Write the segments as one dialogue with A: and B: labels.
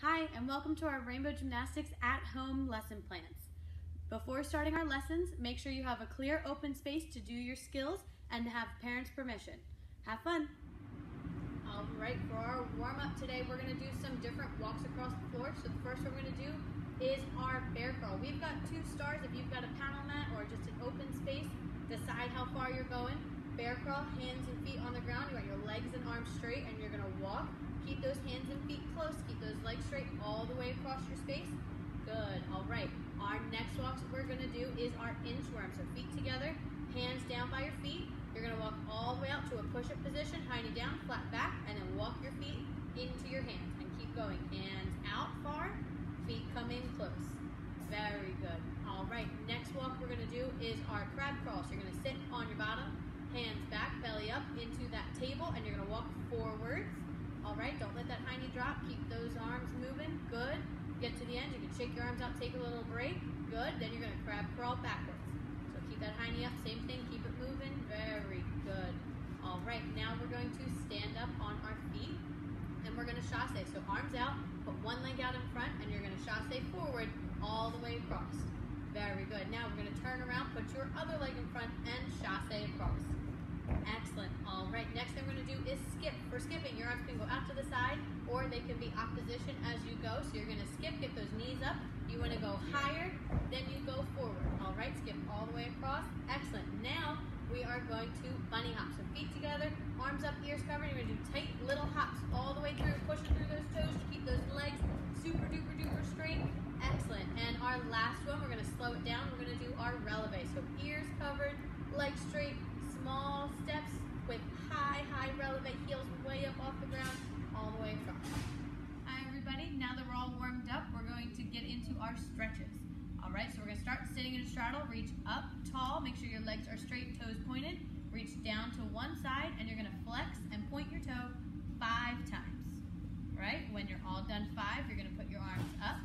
A: Hi, and welcome to our Rainbow Gymnastics at-home lesson plans. Before starting our lessons, make sure you have a clear open space to do your skills and have parents' permission. Have fun! All right, for our warm-up today, we're going to do some different walks across the floor. So the first one we're going to do is our bear crawl. We've got 2 stars. If you've got a panel mat or just an open space, decide how far you're going. Bear crawl, hands and feet on the ground. You want your legs and arms straight, and you're going to walk. Keep those hands and feet close. Keep those legs straight all the way across your space. Good. All right. Our next walk that we're going to do is our inchworm. So feet together, hands down by your feet. You're going to walk all the way out to a push-up position, hiney down, flat back, and then walk your feet into your hands and keep going. Hands out far, feet come in close. Very good. All right. Next walk we're going to do is our crab crawl. So you're going to sit on your bottom, hands back, belly up into that table, and you're going to walk forward. All right, don't let that hiney drop. Keep those arms moving. Good. Get to the end. You can shake your arms out, take a little break. Good. Then you're going to crab crawl backwards. So keep that hiney up. Same thing. Keep it moving. Very good. All right, now we're going to stand up on our feet, and we're going to chasse. So arms out, put one leg out in front, and you're going to chasse forward all the way across. Very good. Now we're going to turn around, put your other leg in front, and chasse across. Excellent. All right, next thing we're going to do is skip. For skipping, your arms can go out to the side, or they can be opposition as you go. So you're going to skip, get those knees up. You want to go higher, then you go forward. All right, skip all the way across. Excellent. Now we are going to bunny hop. So feet together, arms up, ears covered. You're going to do tight little hops all the way through, pushing through those toes to keep those legs super duper duper straight. Excellent. And our last one, we're going to slow it down. We're going to do our releve. So ears covered, legs straight, small steps with high releve, heels way up off the ground, all the way across. Hi everybody, now that we're all warmed up, we're going to get into our stretches. All right, so we're going to start sitting in a straddle, reach up tall, make sure your legs are straight, toes pointed, reach down to one side, and you're going to flex and point your toe 5 times. All right, when you're all done 5, you're going to put your arms up,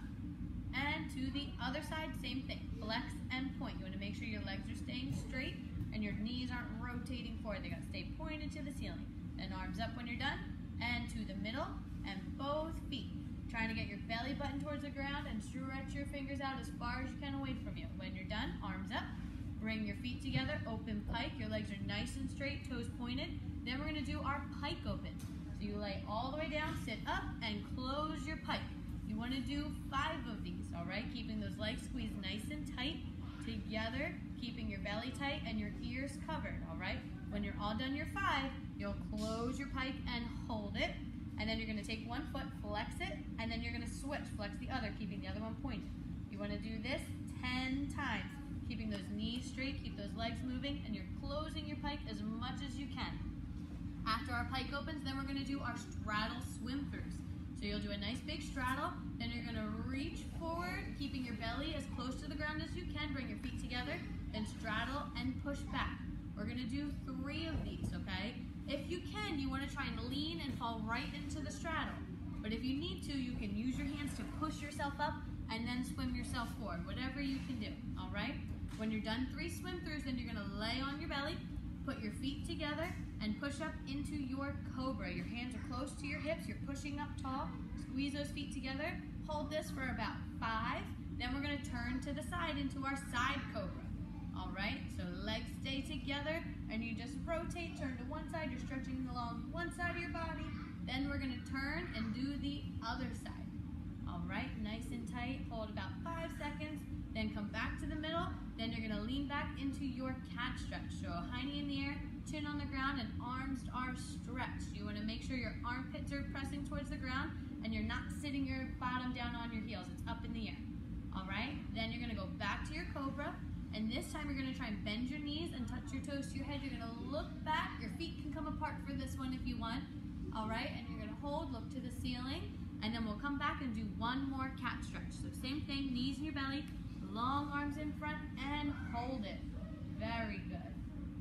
A: and to the other side, same thing, flex and point. You want to make sure your legs are staying straight, and your knees aren't rotating forward. They got to stay pointed to the ceiling. Then arms up when you're done, and to the middle, and both feet. Trying to get your belly button towards the ground and stretch your fingers out as far as you can away from you. When you're done, arms up, bring your feet together, open pike. Your legs are nice and straight, toes pointed. Then we're going to do our pike open. So you lay all the way down, sit up, and close your pike. You want to do 5 of these, all right? Keeping those legs squeezed nice and tight together, keeping your belly tight and your ears covered, all right? When you're all done your 5, you'll close your pike and hold it, and then you're going to take one foot, flex it, and then you're going to switch, flex the other, keeping the other one pointed. You want to do this 10 times, keeping those knees straight, keep those legs moving, and you're closing your pike as much as you can. After our pike opens, then we're going to do our straddle swim throughs. So you'll do a nice big straddle, then you're going to reach forward, keeping your belly as close to the ground as you can, bring your feet together, then straddle and push back. We're going to do 3 of these, okay? If you can, you want to try and lean and fall right into the straddle. But if you need to, you can use your hands to push yourself up and then swim yourself forward, whatever you can do, all right? When you're done 3 swim throughs, then you're going to lay on your belly, put your feet together, and push up into your cobra. Your hands are close to your hips, you're pushing up tall, squeeze those feet together, hold this for about 5, then we're going to turn to the side into our side cobra. All right, so legs stay together, and you just rotate, turn to one side, you're stretching along one side of your body, then we're going to turn and do the other side. All right, nice and tight, hold about 5 seconds, then come back to the middle, then you're going to lean back into your cat stretch. So hiney in the air, chin on the ground, and arms are stretched. You want to make sure your armpits are pressing towards the ground, and you're not sitting your bottom down on your heels. It's up in the air. All right, then you're going to go back to your cobra, and this time you're going to try and bend your knees and touch your toes to your head. You're going to look back. Your feet can come apart for this one if you want. All right, and you're going to hold, look to the ceiling, and then we'll come back and do one more cat stretch. So same thing, knees in your belly, long arms in front, and hold it. Very good.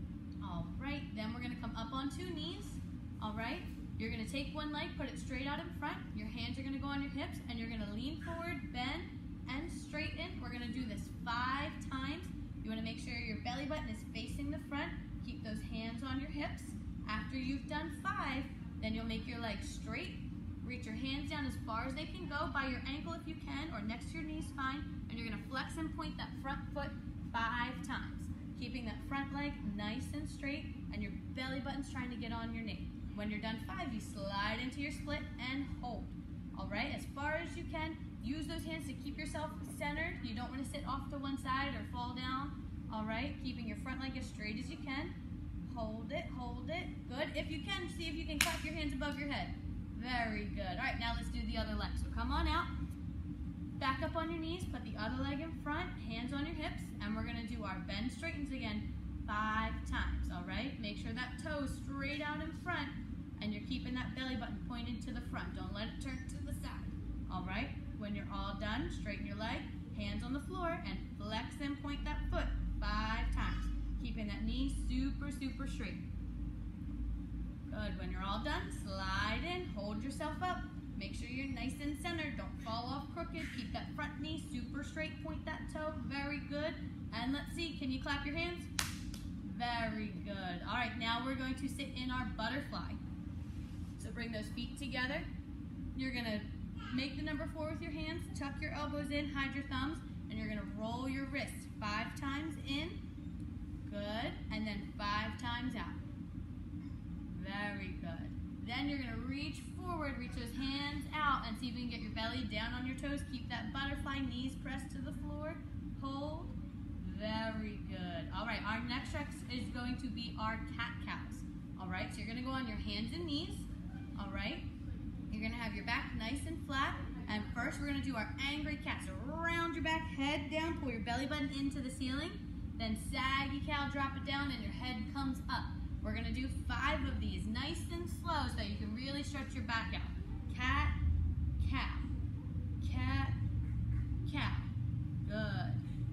A: All right, then we're going to come up on 2 knees. All right, you're going to take one leg, put it straight out in front. Your hands are going to go on your hips, and you're going to lean forward, bend, and straighten. We're going to do this 5 times. You want to make sure your belly button is facing the front. Keep those hands on your hips. After you've done 5, then you'll make your legs straight, Reach your hands down as far as they can go, by your ankle if you can, or next to your knees, fine. And you're gonna flex and point that front foot 5 times, keeping that front leg nice and straight, and your belly button's trying to get on your knee. When you're done 5, you slide into your split and hold. All right, as far as you can, use those hands to keep yourself centered. You don't want to sit off to one side or fall down. All right, keeping your front leg as straight as you can. Hold it, good. If you can, see if you can clap your hands above your head. Very good. All right, now let's do the other leg. So come on out, back up on your knees, put the other leg in front, hands on your hips, and we're gonna do our bend straightens again 5 times, all right? Make sure that toe is straight out in front, and you're keeping that belly button pointed to the front. Don't let it turn to the side, all right? When you're all done, straighten your leg, hands on the floor, and flex and point that foot 5 times, keeping that knee super, super straight. Good. When you're all done, slide in, hold yourself up. Make sure you're nice and centered. Don't fall off crooked. Keep that front knee super straight. Point that toe. Very good. And let's see, can you clap your hands? Very good. All right, now we're going to sit in our butterfly. So bring those feet together. You're going to make the number 4 with your hands. Tuck your elbows in, hide your thumbs, and you're going to roll your wrists 5 times in. Good. And then 5 times out. Very good. Then you're going to reach forward, reach those hands out, and see if you can get your belly down on your toes. Keep that butterfly, knees pressed to the floor. Hold. Very good. All right, our next stretch is going to be our cat-cows. All right, so you're going to go on your hands and knees. All right, you're going to have your back nice and flat. And first, we're going to do our angry cat. So round your back, head down, pull your belly button into the ceiling. Then saggy cow, drop it down, and your head comes up. We're gonna do 5 of these, nice and slow, so you can really stretch your back out. Cat, cow, cat, cow. Good.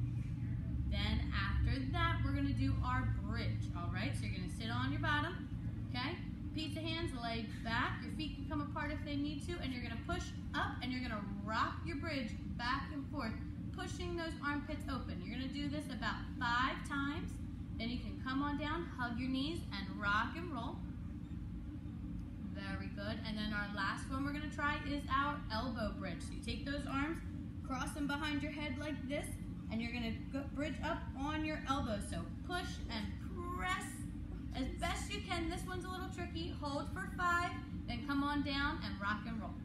A: Then after that, we're gonna do our bridge, all right? So you're gonna sit on your bottom, okay? Pizza hands, legs back. Your feet can come apart if they need to, and you're gonna push up, and you're gonna rock your bridge back and forth, pushing those armpits open. You're gonna do this about 5 times. Then you can come on down, hug your knees, and rock and roll. Very good. And then our last one we're going to try is our elbow bridge. So you take those arms, cross them behind your head like this, and you're going to bridge up on your elbows. So push and press as best you can. This one's a little tricky. Hold for 5, then come on down and rock and roll.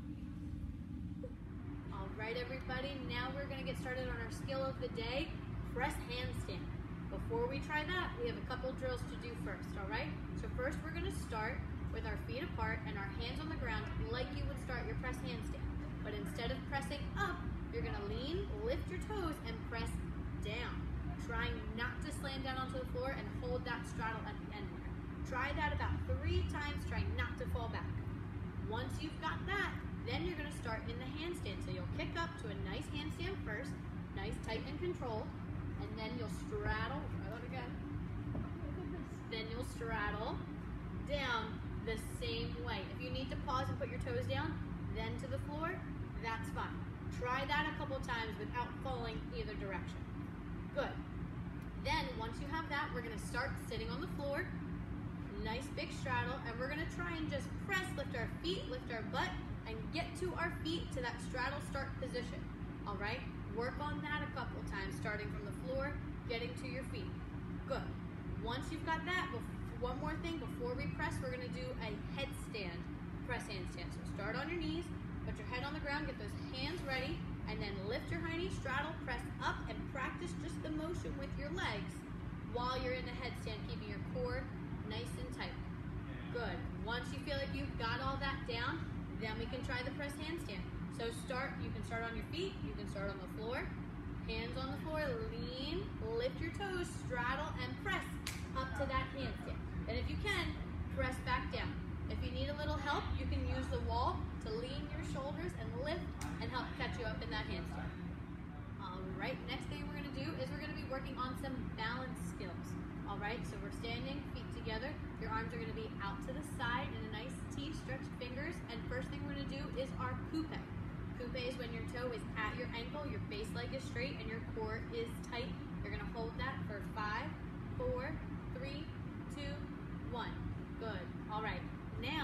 A: All right, everybody. Now we're going to get started on our skill of the day, press handstand. Before we try that, we have a couple drills to do first, all right? So first we're gonna start with our feet apart and our hands on the ground like you would start your press handstand. But instead of pressing up, you're gonna lean, lift your toes, and press down. Trying not to slam down onto the floor and hold that straddle at the end there. Try that about 3 times, trying not to fall back. Once you've got that, then you're gonna start in the handstand. So you'll kick up to a nice handstand first, nice, tight, and controlled. And then you'll straddle, try that again. Then you'll straddle down the same way. If you need to pause and put your toes down, then to the floor, that's fine. Try that a couple times without falling either direction. Good. Then once you have that, we're gonna start sitting on the floor. Nice big straddle, and we're gonna try and just press, lift our feet, lift our butt, and get to our feet to that straddle start position. All right? Work on that a couple times, starting from the floor, getting to your feet. Good. Once you've got that, one more thing, before we press, we're gonna do a headstand, press handstand. So start on your knees, put your head on the ground, get those hands ready, and then lift your high knee, straddle, press up, and practice just the motion with your legs while you're in the headstand, keeping your core nice and tight. Good. Once you feel like you've got all that down, then we can try the press handstand. So you can start on your feet, you can start on the floor, hands on the floor, lean, lift your toes, straddle, and press up to that handstand. And if you can, press back down. If you need a little help, you can use the wall to lean your shoulders and lift and help catch you up in that handstand. All right, next thing we're gonna do is we're gonna be working on some balance skills. All right, so we're standing, feet together. Your arms are gonna be out to the side in a nice T, stretched fingers. And first thing we're gonna do is our coupe. Coupe is when your toe is at your ankle, your base leg is straight, and your core is tight. You're gonna hold that for 5, 4, 3, 2, 1. Good. All right. Now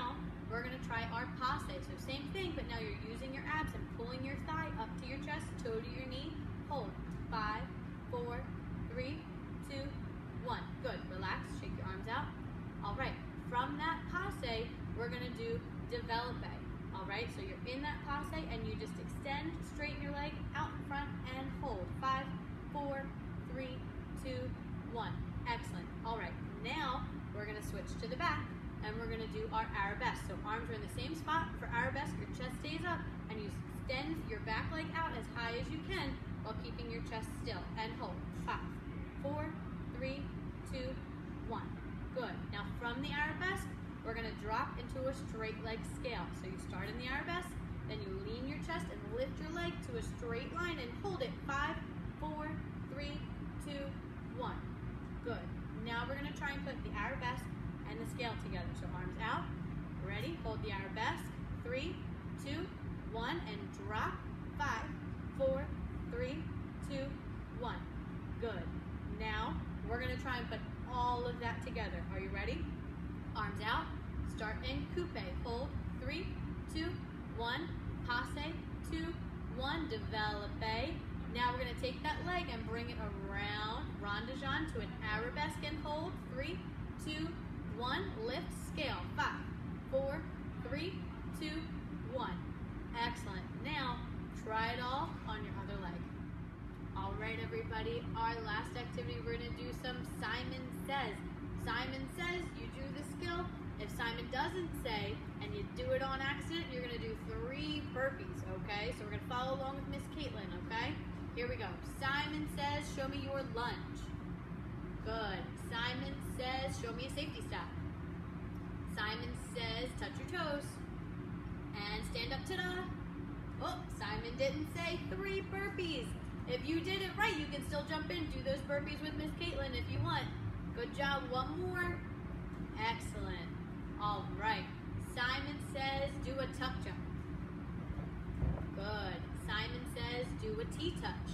A: we're gonna try our passe. So same thing, but now you're using your abs and pulling your thigh up to your chest, toe to your knee. Hold. 5, 4, 3, 2, 1. Good. Relax. Shake your arms out. All right. From that passe, we're gonna do developpe. All right. So you're in that passe and you just extend, straighten your leg out in front and hold. 5, 4, 3, 2, 1. Excellent. All right. Now we're gonna switch to the back and we're gonna do our arabesque. So arms are in the same spot. For arabesque, your chest stays up and you extend your back leg out as high as you can while keeping your chest still. And hold. 5, 4, 3, 2, 1. Good. Now from the arabesque, we're gonna drop into a straight leg scale. So you start in the arabesque, then you lean your chest and lift your leg to a straight line and hold it. 5, 4, 3, 2, 1. Good. Now we're gonna try and put the arabesque and the scale together. So arms out. Ready? Hold the arabesque. 3, 2, 1, and drop. 5, 4, 3, 2, 1. Good. Now we're gonna try and put all of that together. Are you ready? Arms out. Start in coupe. Hold. 3, 2, 1. Passe. 2, 1. Developpe. Now we're gonna take that leg and bring it around rond-de-jambe to an arabesque and hold. 3, 2, 1. Lift. Scale. 5, 4, 3, 2, 1. Excellent. Now try it all on your other leg. All right, everybody, our last activity, we're gonna do some Simon Says. Simon says, you do the skill. If Simon doesn't say, and you do it on accident, you're gonna do 3 burpees, okay? So we're gonna follow along with Miss Caitlin, okay? Here we go. Simon says, show me your lunge. Good. Simon says, show me a safety stop. Simon says, touch your toes. And stand up, ta-da. Oh, Simon didn't say 3 burpees. If you did it right, you can still jump in, do those burpees with Miss Caitlin if you want. Good job. One more. Excellent. All right. Simon says, do a tuck jump. Good. Simon says, do a T-touch.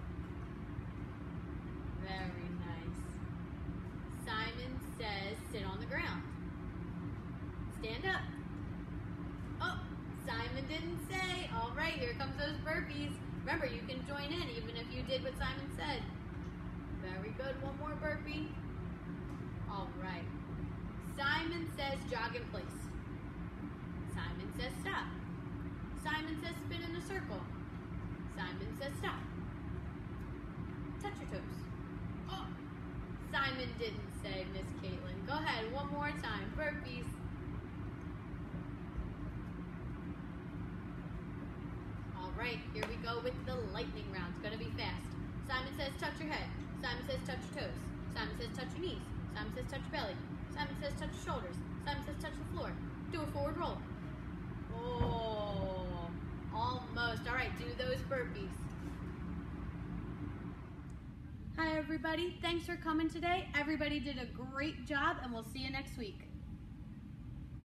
A: Very nice. Simon says, sit on the ground. Stand up. Oh, Simon didn't say. All right, here comes those burpees. Remember, you can join in even if you did what Simon said. Very good. One more burpee. All right. Simon says jog in place. Simon says stop. Simon says spin in a circle. Simon says stop. Touch your toes. Oh, Simon didn't say, Miss Caitlin. Go ahead, one more time. Burpees. All right, here we go with the lightning round. It's gonna be fast. Simon says touch your head. Simon says touch your toes. Simon says touch your knees. Simon says touch your belly. Simon says touch your shoulders. Simon says touch the floor. Do a forward roll. Oh, almost. All right, do those burpees. Hi, everybody. Thanks for coming today. Everybody did a great job, and we'll see you next week.